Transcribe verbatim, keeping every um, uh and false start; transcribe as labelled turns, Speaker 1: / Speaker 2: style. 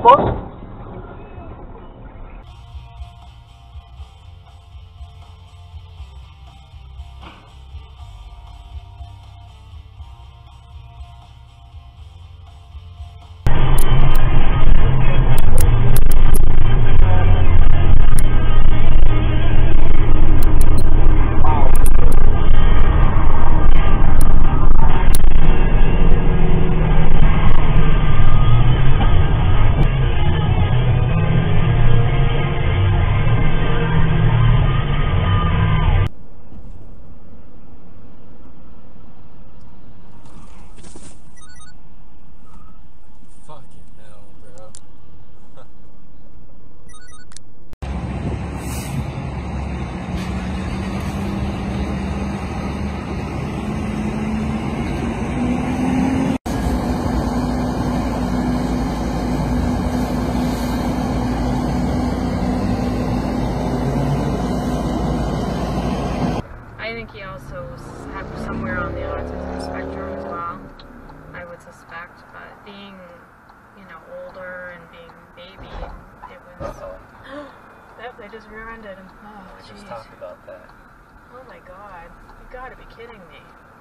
Speaker 1: boss?
Speaker 2: I think he also had somewhere on the autism spectrum as well, I would suspect, but being, you know, older and being baby, it was...
Speaker 3: Uh-oh.
Speaker 2: Yep, they just rear-ended him. Oh,
Speaker 3: We
Speaker 2: jeez.
Speaker 3: just talked about that.
Speaker 2: Oh my god. You gotta be kidding me.